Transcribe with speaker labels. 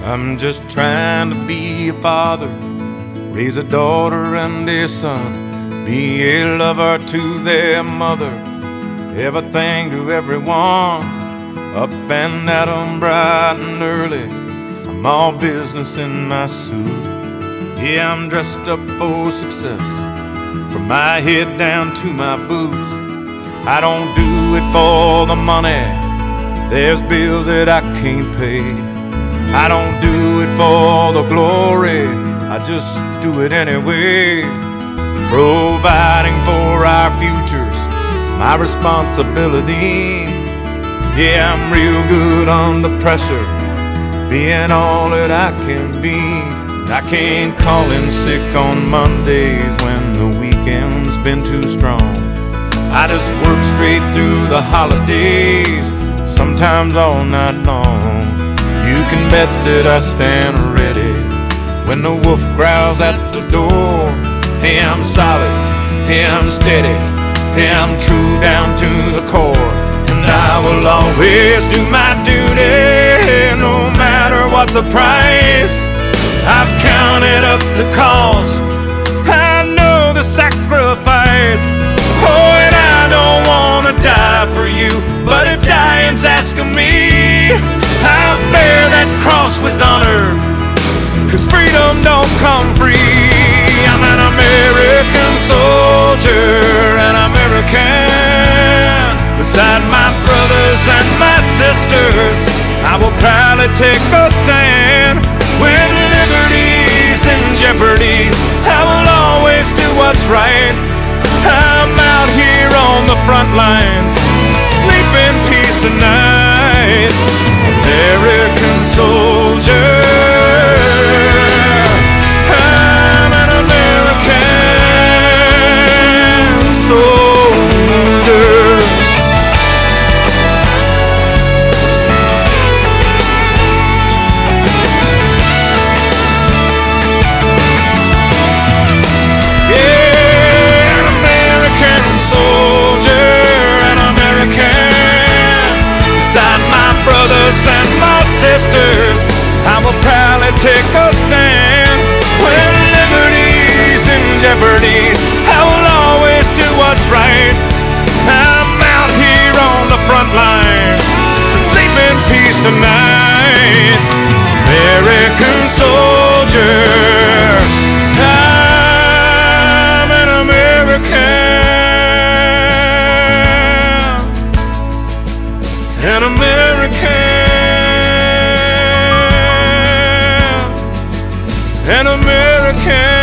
Speaker 1: I'm just trying to be a father, raise a daughter and a son, be a lover to their mother, everything to everyone. Up and at 'em bright and early, I'm all business in my suit. Yeah, I'm dressed up for success, from my head down to my boots. I don't do it for the money, there's bills that I can't pay. I don't do it for the glory, I just do it anyway. Providing for our futures, my responsibility. Yeah, I'm real good under pressure, being all that I can be. I can't call in sick on Mondays when the weekend's been too strong. I just work straight through the holidays, sometimes all night long. You can bet that I stand ready when the wolf growls at the door. Hey, I'm solid, hey, I'm steady, hey, I'm true down to the core. And I will always do my duty, no matter what the price. I've counted up the cost, I know the sacrifice. Oh, and I don't want to die for you, but if dying's asking me, I'll bear that cross with honor, 'cause freedom don't come free. I'm an American soldier, an American. Beside my brothers and my sisters, I will proudly take a stand. When liberty's in jeopardy, I will always do what's right. I'm out here on the front lines, sleep in peace tonight. American soldier, I'm an American soldier. And my sisters, I will proudly take a stand. When liberty's in jeopardy, I will always do what's right. I'm out here on the front line, so sleep in peace tonight. American soldier, I'm an American, an American, an American.